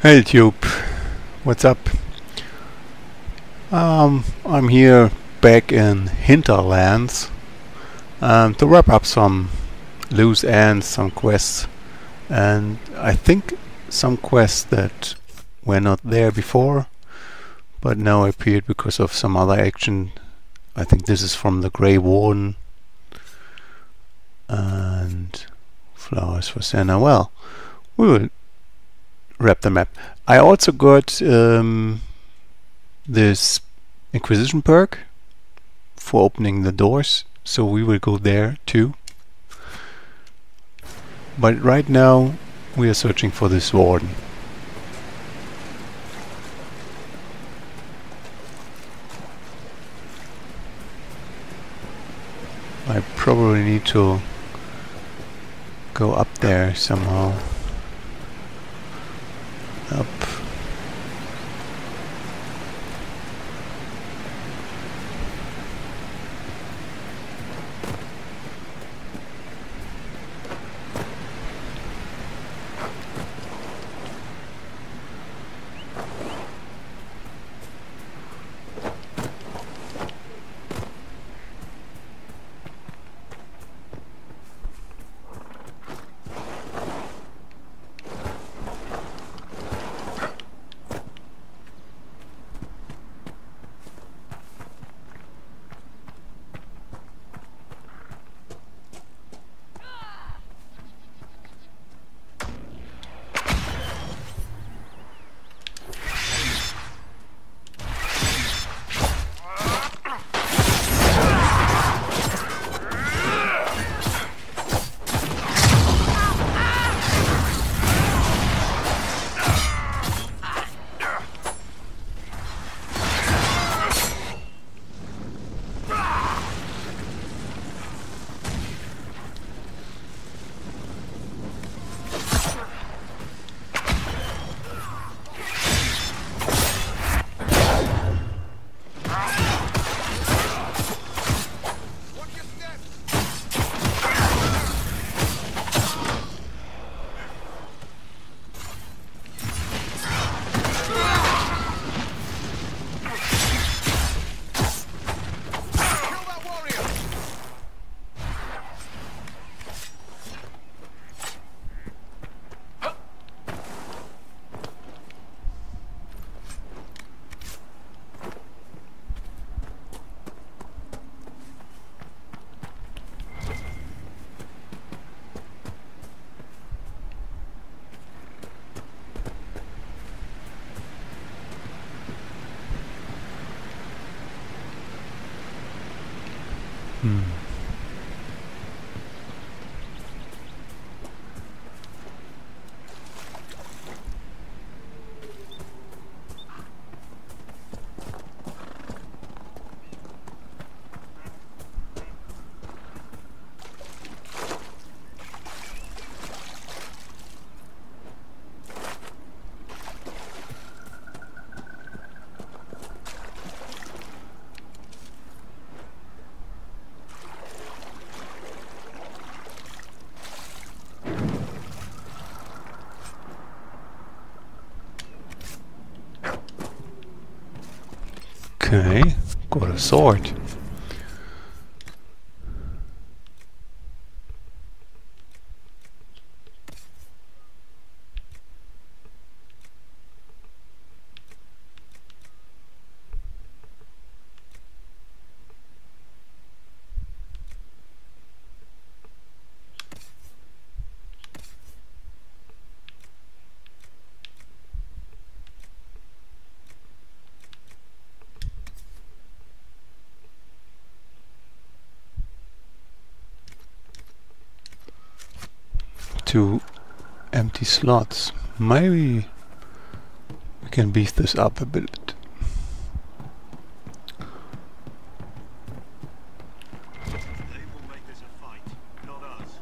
Hey Tube, what's up? I'm here back in Hinterlands to wrap up some loose ends, some quests, and I think some quests that were not there before, but now appeared because of some other action. I think this is from the Grey Warden and flowers for Senna. Well, we will wrap the map. I also got this Inquisition perk for opening the doors, so we will go there too. But right now we are searching for this Warden. I probably need to go up there somehow. Up. Okay, got a sword. Two empty slots. Maybe we can beef this up a bit. They will make this a fight, not us.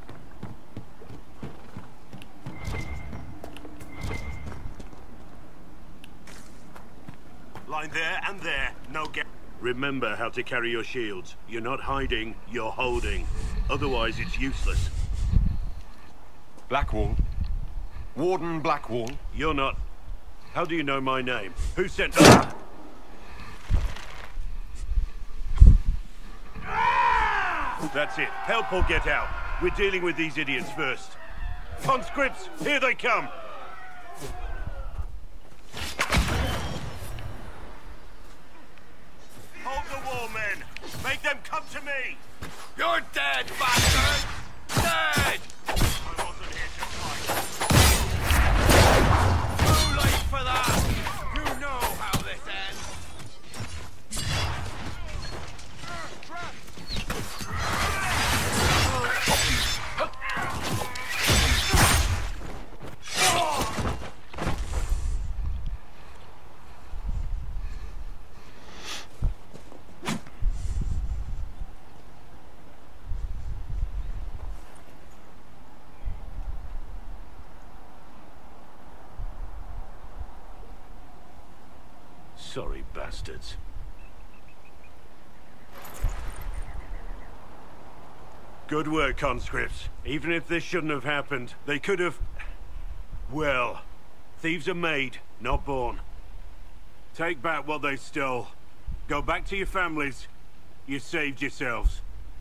Line there and there, no get. Remember how to carry your shields. You're not hiding, you're holding. Otherwise it's useless. Blackwall. Warden Blackwall. You're not. How do you know my name? Who sent... That's it. Help or get out. We're dealing with these idiots first. Conscripts, here they come! Hold the wall, men! Make them come to me! You're dead, bastard! Dead! I wasn't here to fight. Too late for that! You know how this ends! Sorry, bastards. Good work, conscripts. Even if this shouldn't have happened, they could have... Well, thieves are made, not born. Take back what they stole. Go back to your families. You saved yourselves.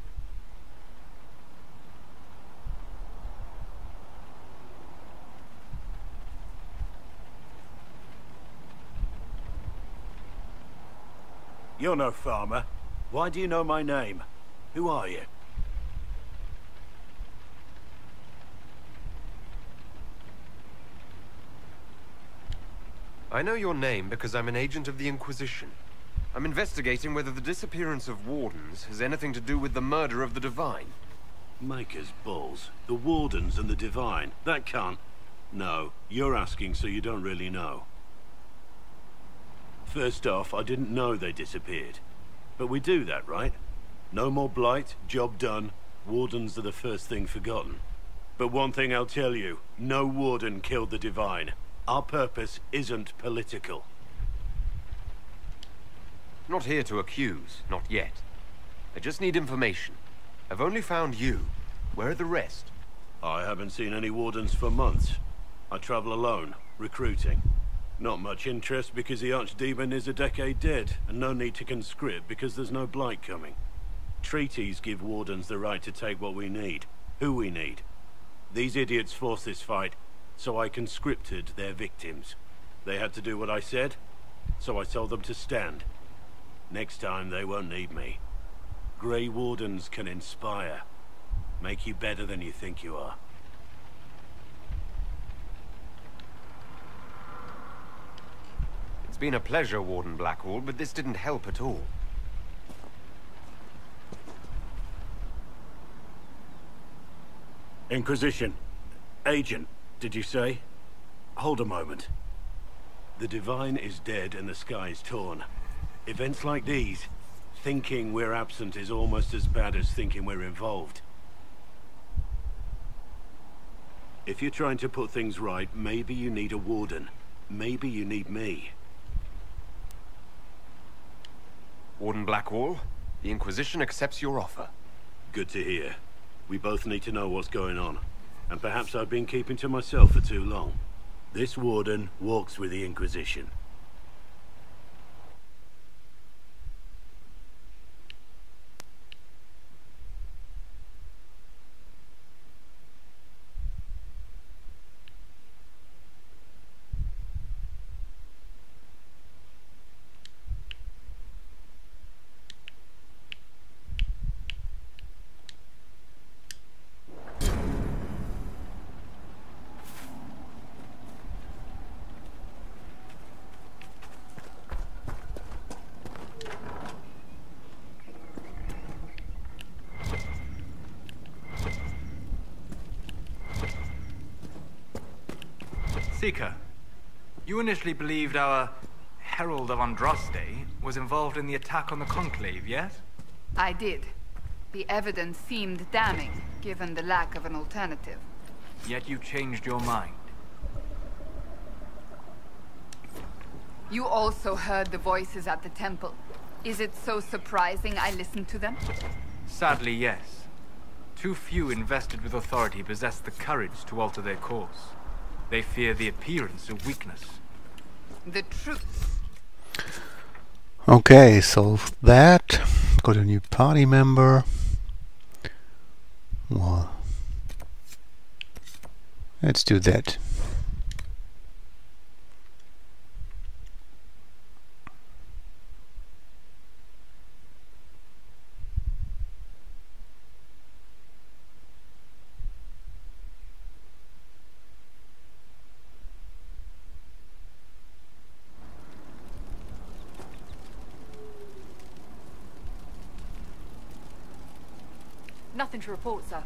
You're no farmer. Why do you know my name? Who are you? I know your name because I'm an agent of the Inquisition. I'm investigating whether the disappearance of Wardens has anything to do with the murder of the Divine. Maker's balls. The Wardens and the Divine. That can't... No, you're asking so you don't really know. First off, I didn't know they disappeared. But we do that, right? No more blight, job done. Wardens are the first thing forgotten. But one thing I'll tell you, no Warden killed the Divine. Our purpose isn't political. Not here to accuse, not yet. I just need information. I've only found you. Where are the rest? I haven't seen any Wardens for months. I travel alone, recruiting. Not much interest because the Archdemon is a decade dead, and no need to conscript because there's no blight coming. Treaties give Wardens the right to take what we need, who we need. These idiots forced this fight, so I conscripted their victims. They had to do what I said, so I told them to stand. Next time they won't need me. Grey Wardens can inspire, make you better than you think you are. It's been a pleasure, Warden Blackwall, but this didn't help at all. Inquisition. Agent, did you say? Hold a moment. The Divine is dead and the sky is torn. Events like these, thinking we're absent is almost as bad as thinking we're involved. If you're trying to put things right, maybe you need a Warden. Maybe you need me. Warden Blackwall, the Inquisition accepts your offer. Good to hear. We both need to know what's going on. And perhaps I've been keeping to myself for too long. This Warden walks with the Inquisition. Seeker, you initially believed our Herald of Andraste was involved in the attack on the Conclave, yes? I did. The evidence seemed damning, given the lack of an alternative. Yet you changed your mind. You also heard the voices at the temple. Is it so surprising I listened to them? Sadly, yes. Too few invested with authority possess the courage to alter their course. They fear the appearance of weakness. The truth. Okay, solved that. Got a new party member. Well, let's do that. Nothing to report, sir.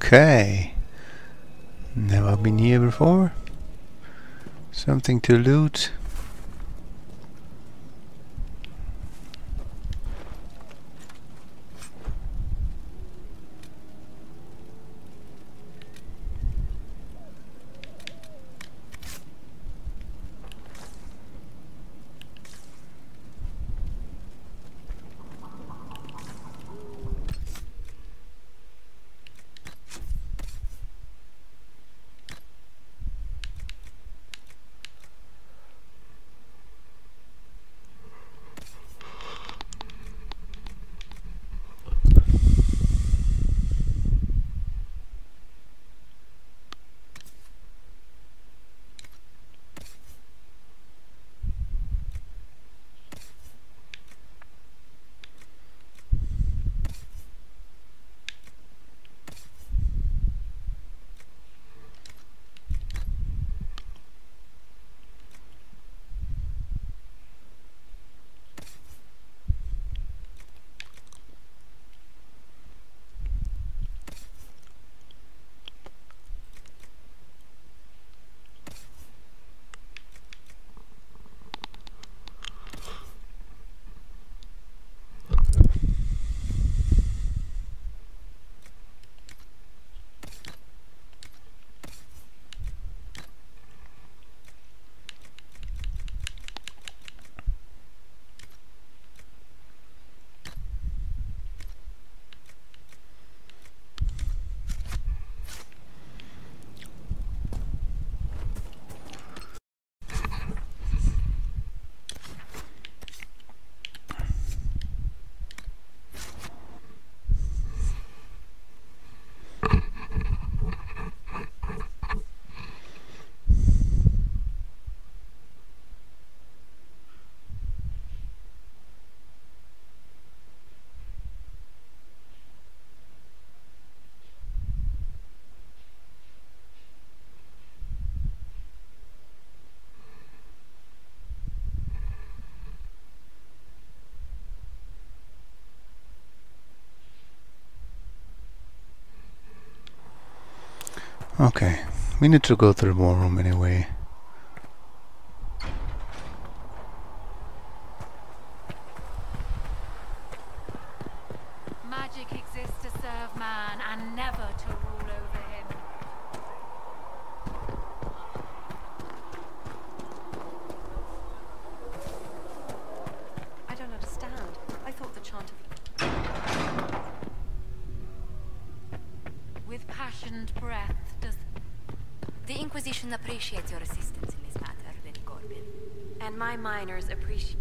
Okay. Never been here before. Something to loot. Okay, we need to go to the war room anyway. Magic exists to serve man and never to rule over him. I don't understand. I thought the chant of... With passioned breath does... The Inquisition appreciates your assistance in this matter, Lady Corbin. And my miners appreciate...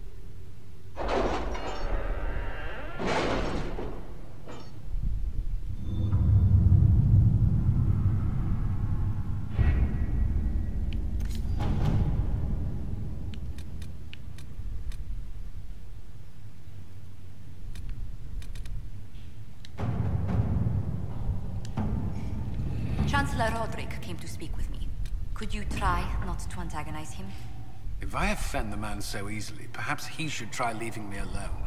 Chancellor Roderick came to speak with me. Could you try not to antagonize him? If I offend the man so easily, perhaps he should try leaving me alone.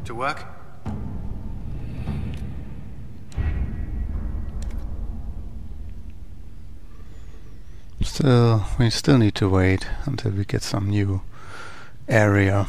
To work? We still need to wait until we get some new area.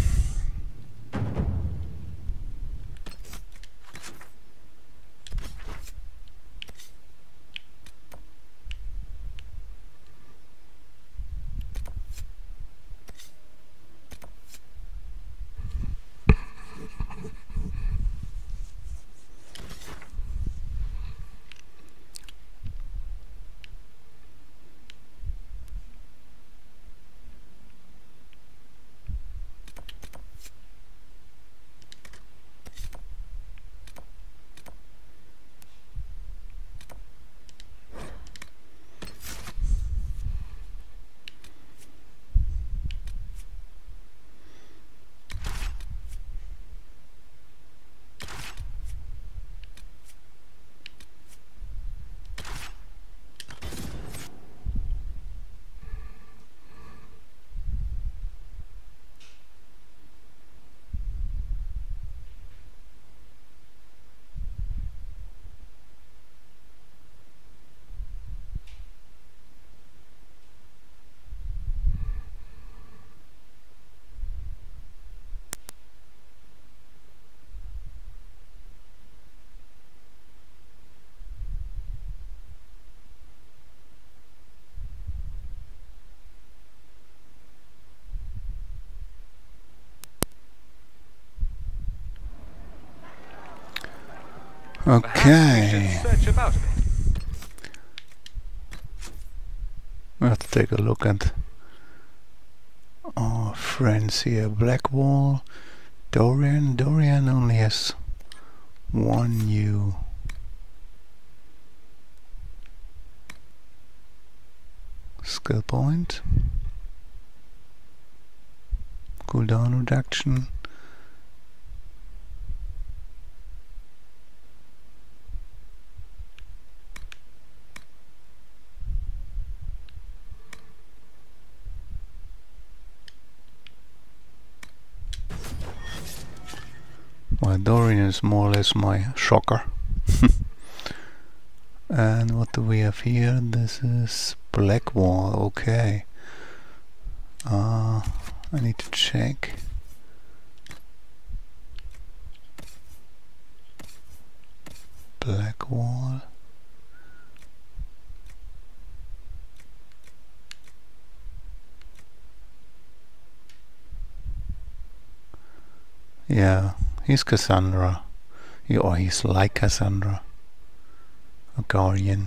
Okay. Search about a bit. We have to take a look at our friends here. Blackwall, Dorian. Dorian only has one new skill point. Cooldown reduction. Well, Dorian is more or less my shocker. And what do we have here? This is Blackwall, okay. I need to check. Blackwall. Yeah, he's Cassandra. Or he's like Cassandra. A guardian.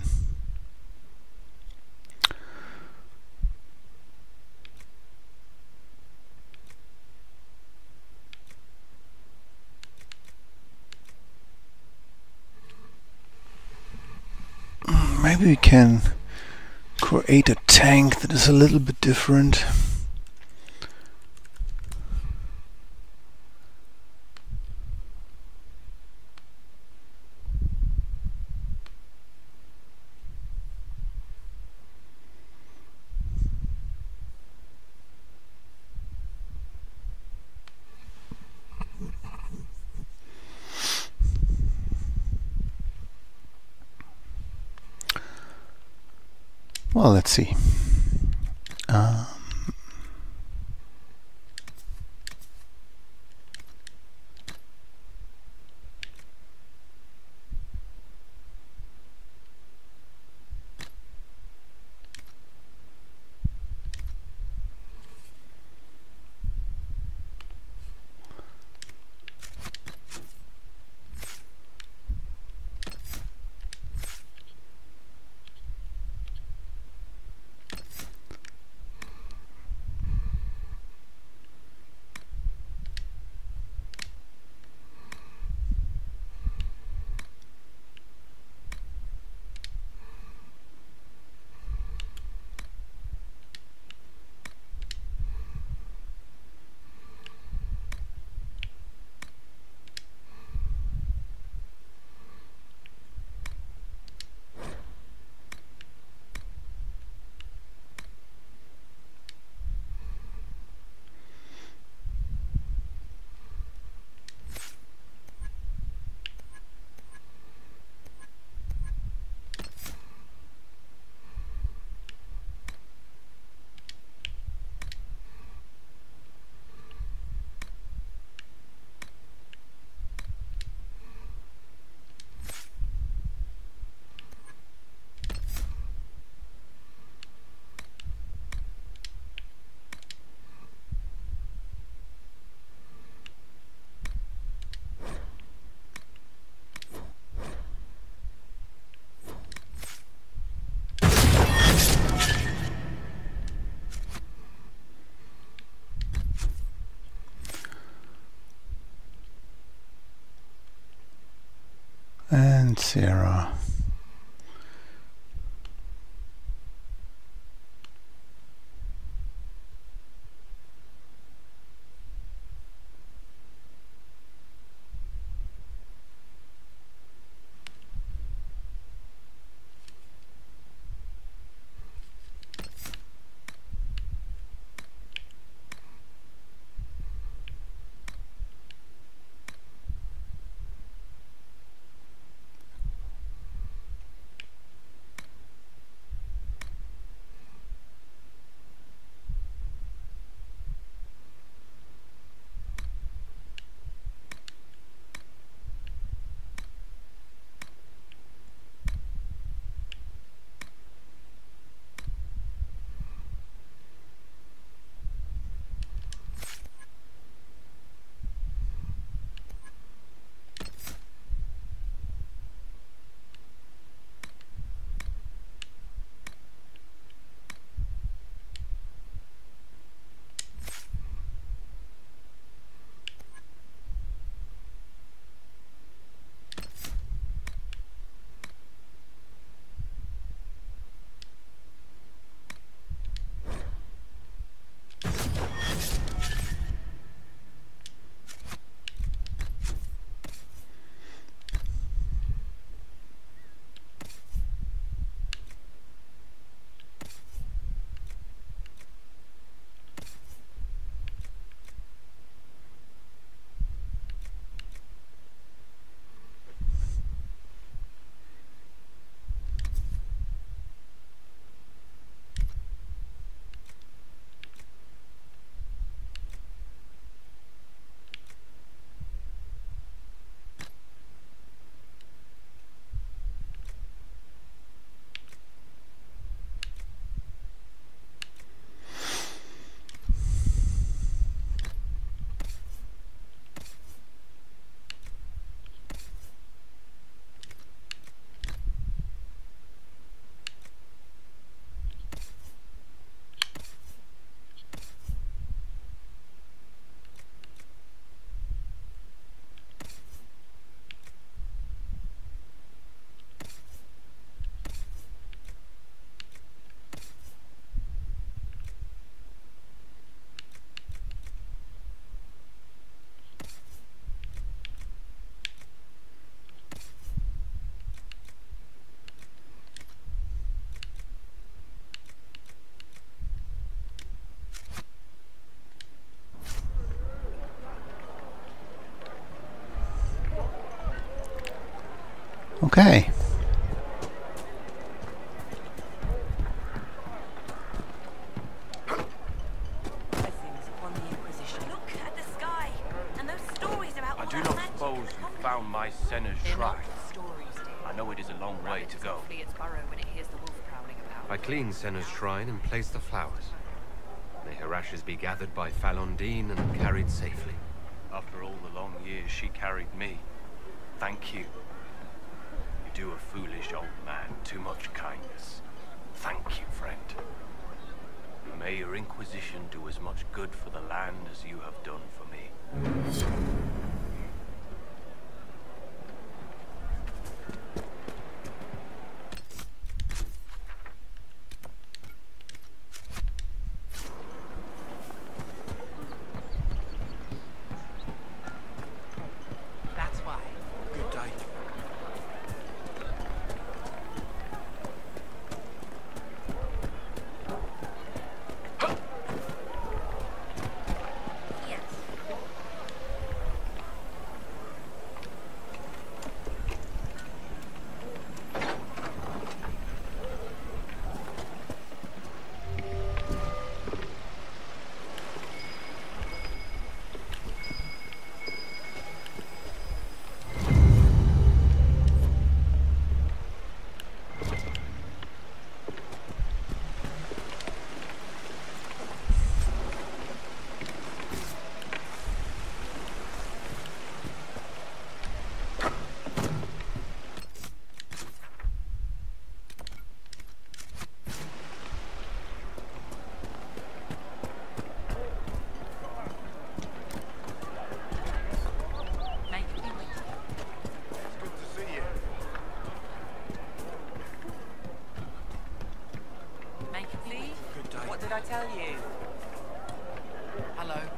Maybe we can create a tank that is a little bit different. Well, let's see. And Sarah. Okay. Look at the sky and those stories about I do not suppose you found my Senna's shrine. I know it is a long way to go. I cleaned Senna's shrine and placed the flowers. May her ashes be gathered by Falondine and carried safely. After all the long years she carried me, thank you. You do a foolish old man too much kindness. Thank you, friend. May your Inquisition do as much good for the land as you have done for me. That's why. Good day. What did I tell you? Hello.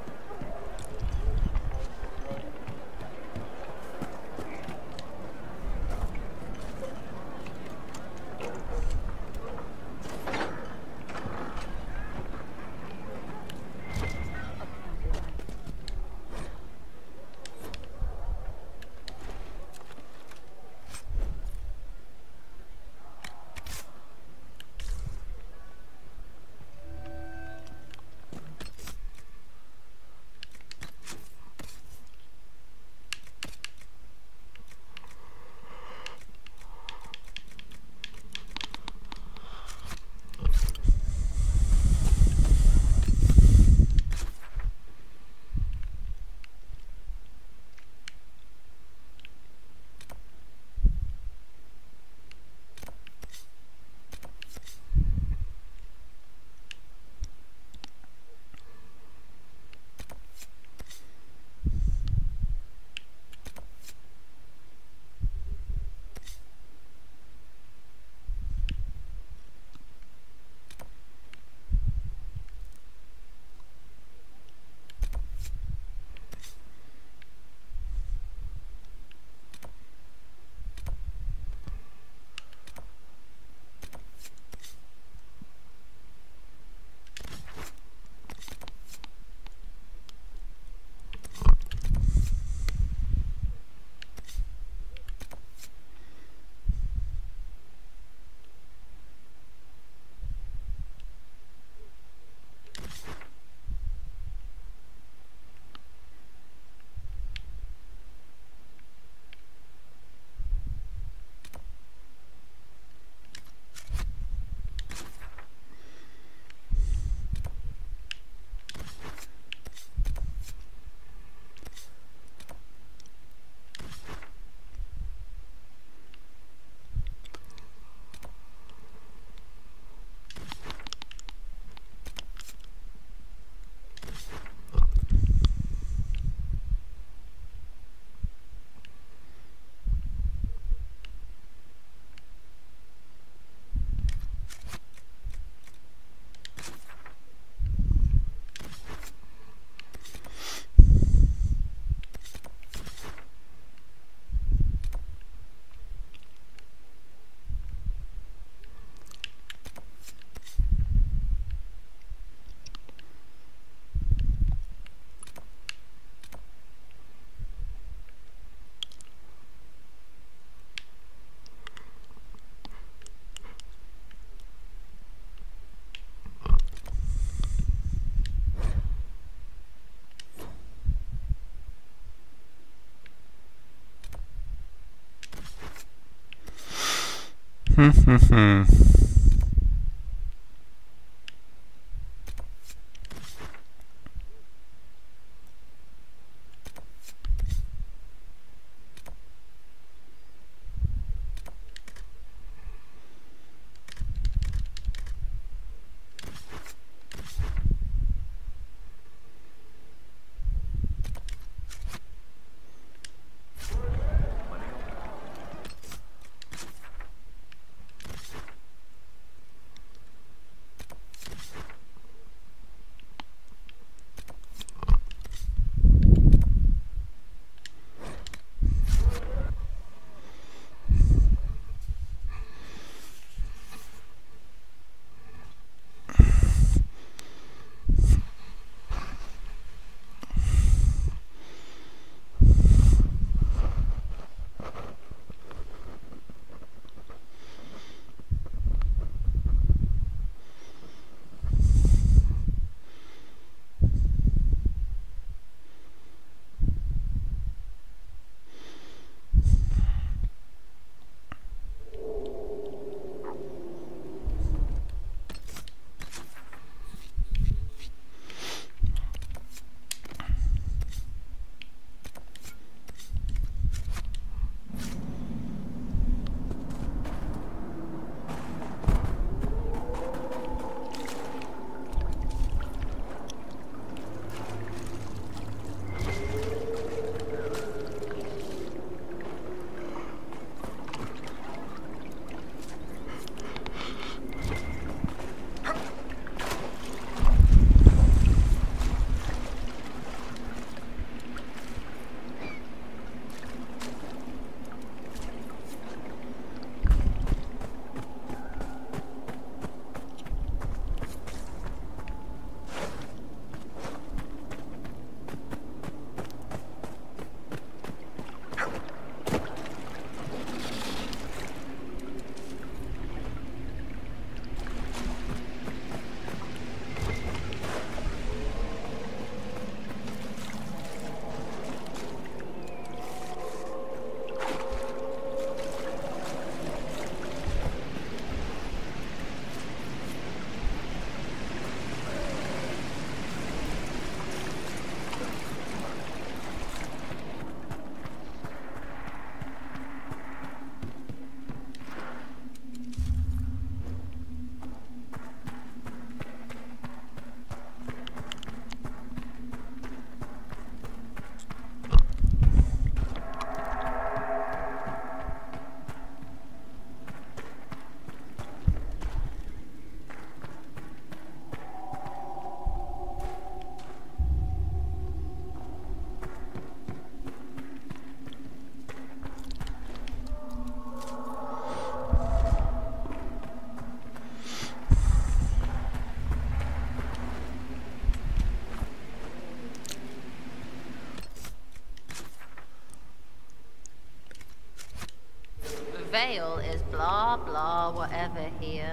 veil is blah blah whatever here.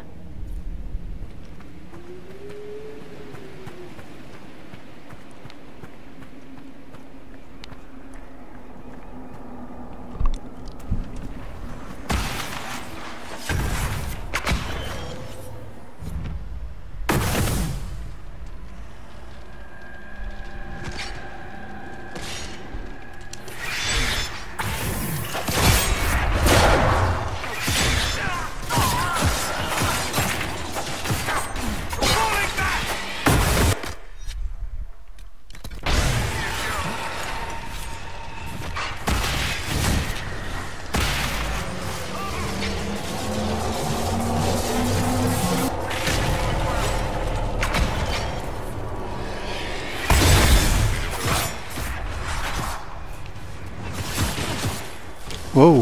Whoa.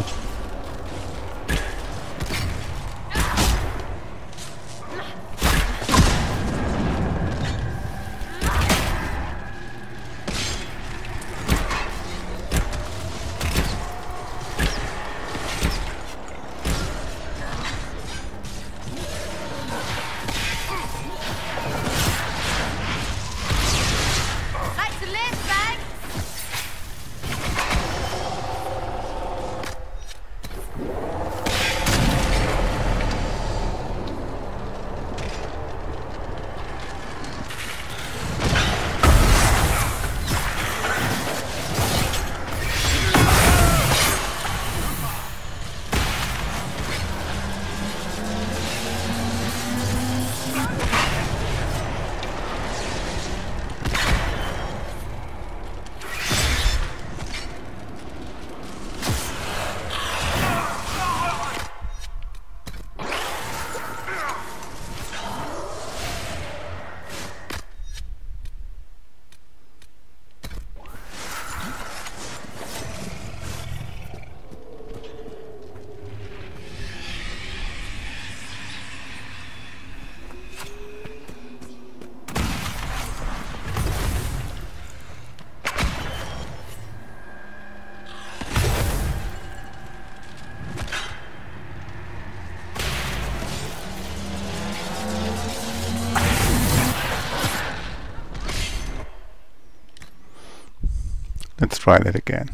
Let's try that again.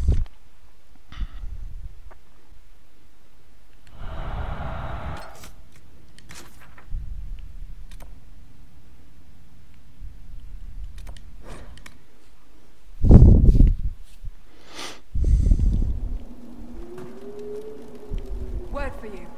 Word for you.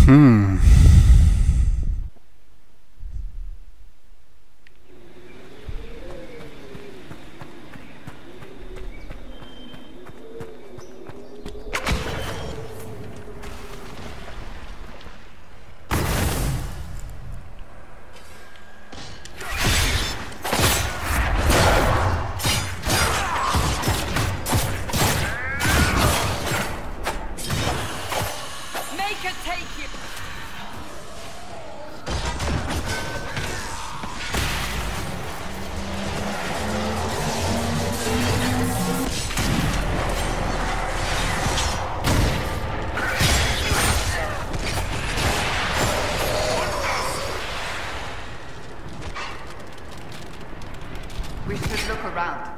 We should look around.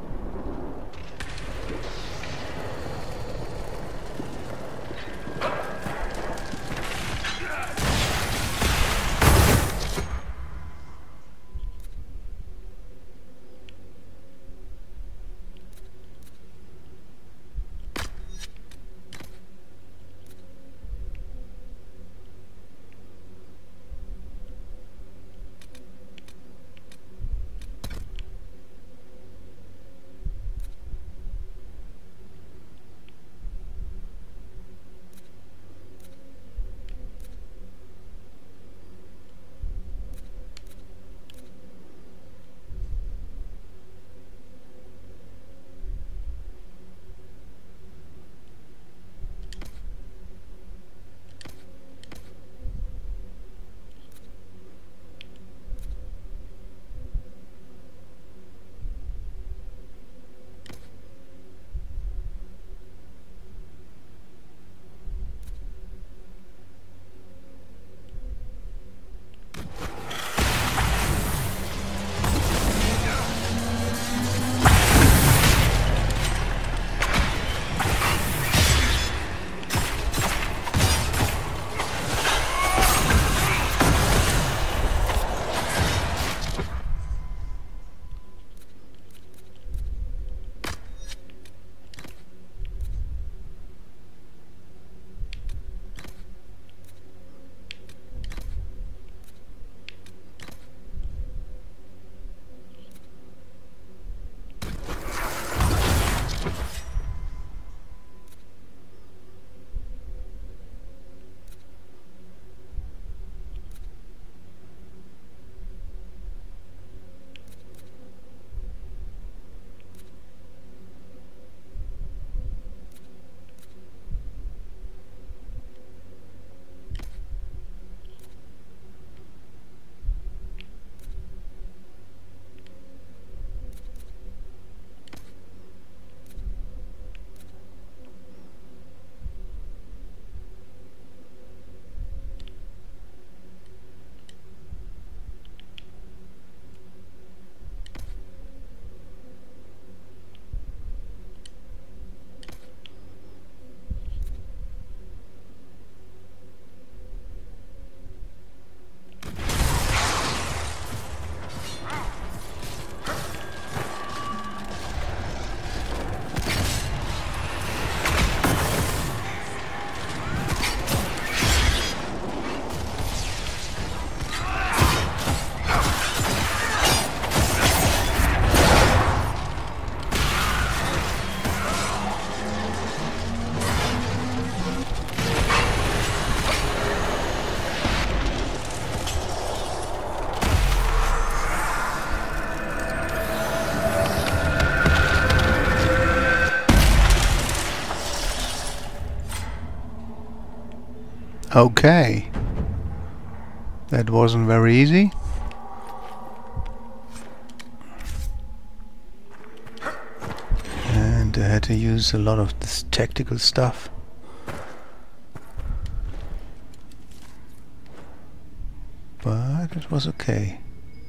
Okay, that wasn't very easy. And I had to use a lot of this tactical stuff. But it was okay.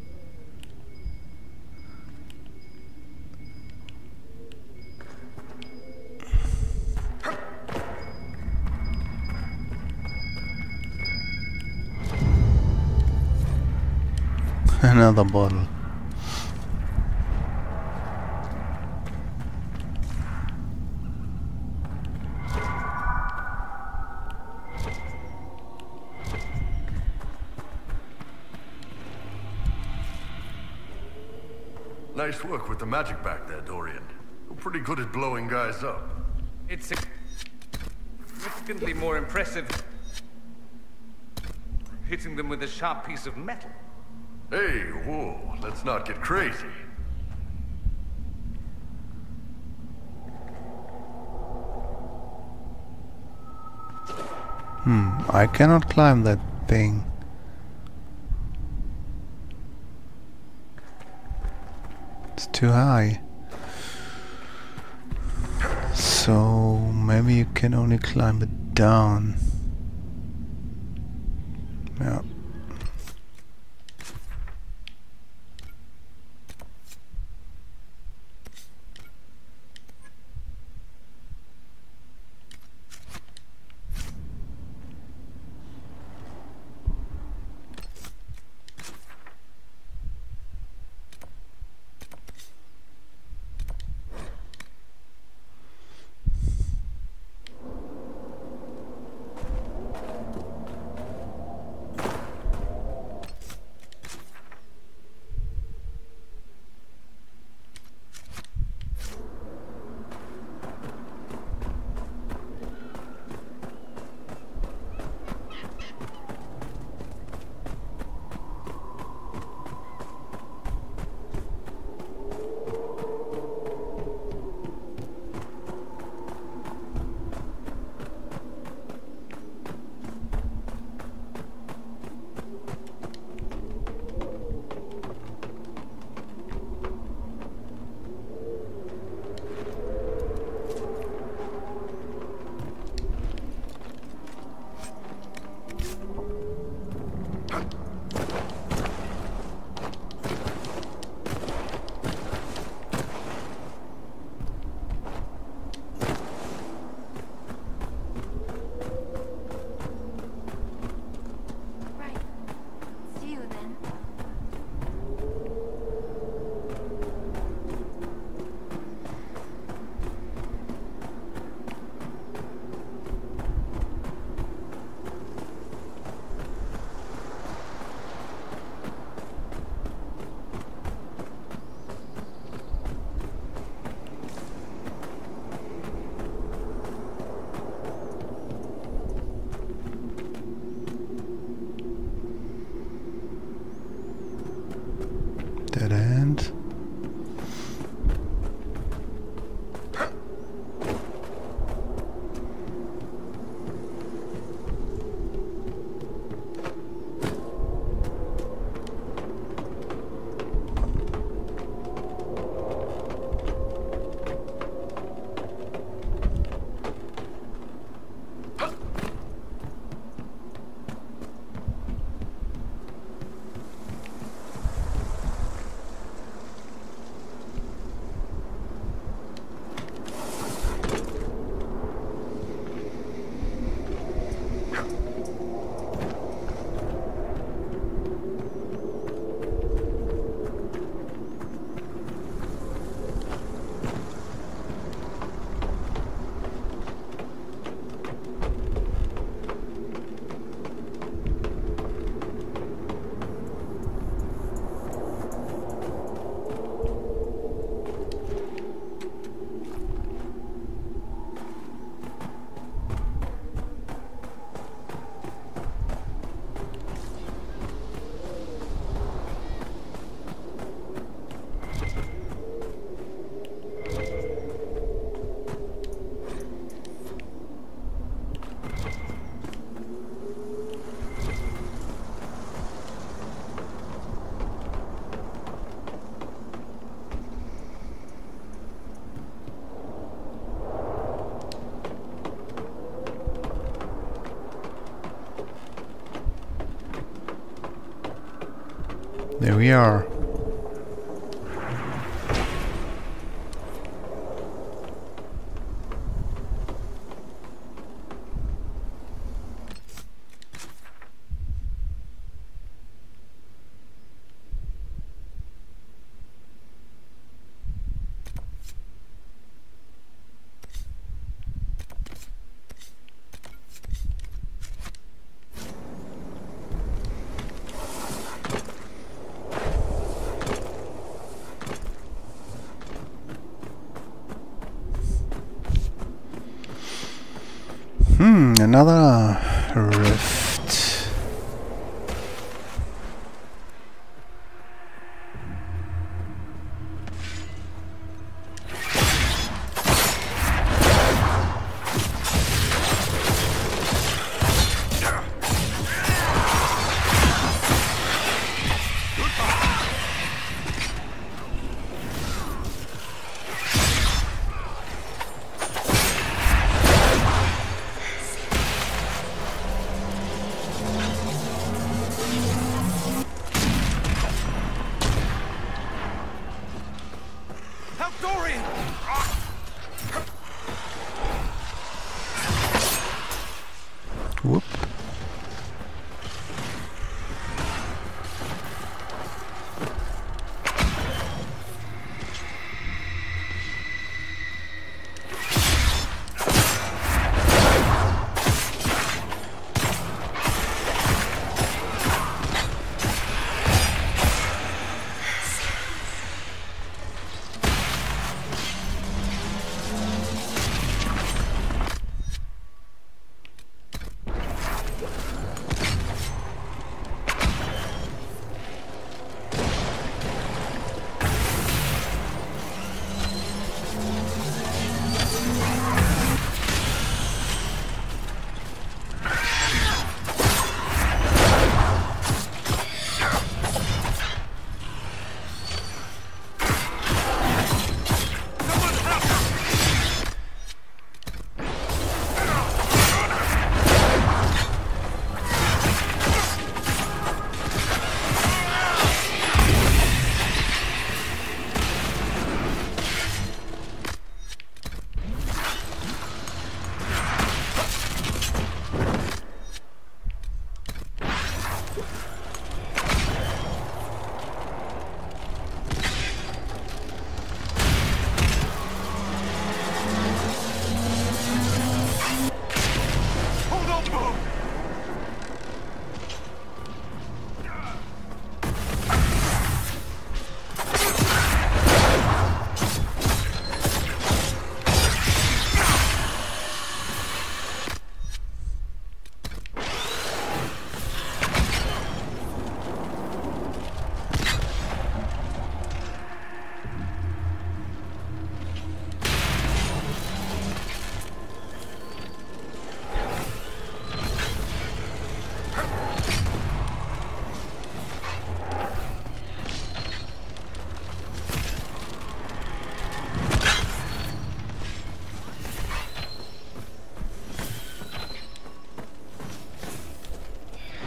Another bottle. Nice work with the magic back there, Dorian. You're pretty good at blowing guys up. It's significantly more impressive hitting them with a sharp piece of metal. Hey, whoa, let's not get crazy. I cannot climb that thing. It's too high. So maybe you can only climb it down. Yeah. Dead end. There we are. Another rift. Whoop.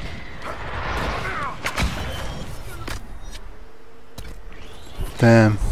Damn.